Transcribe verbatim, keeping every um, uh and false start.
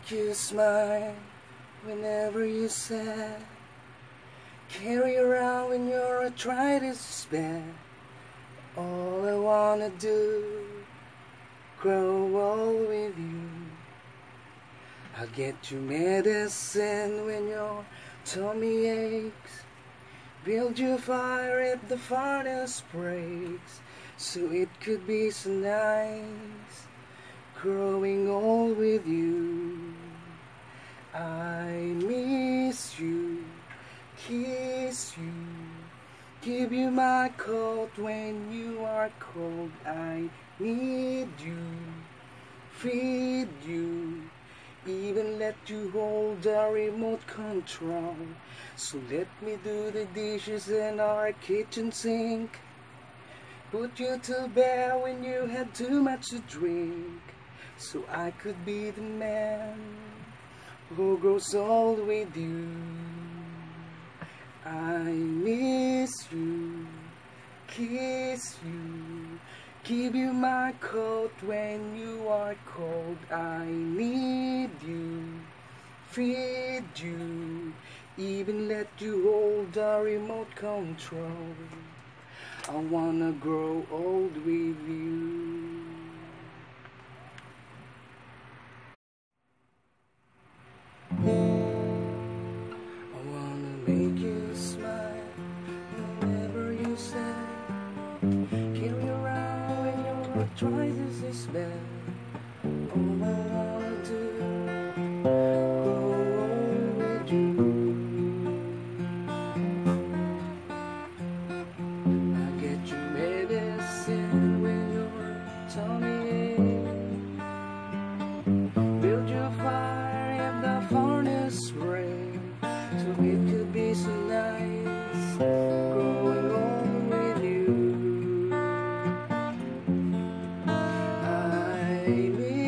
make you smile whenever you sad. Carry around when your arthritis is bad. All I wanna do, grow old with you. I'll get you medicine when your tummy aches. Build you fire if the furnace breaks. So it could be so nice growing old with you. I miss you, kiss you, give you my coat when you are cold. I need you, feed you, even let you hold the remote control. So let me do the dishes in our kitchen sink. Put you to bed when you had too much to drink. So I could be the man who grows old with you. I miss you, kiss you, give you my coat when you are cold. I need you, feed you, even let you hold the remote control. I wanna grow old with you. I wanna make you smile whenever you say. Carry around when your arthritis is bad. All I wanna do, grow old with you. I get you medicine when your tummy aches. Build your fire if the furnace breaks. So it could be so nice growing old with you. I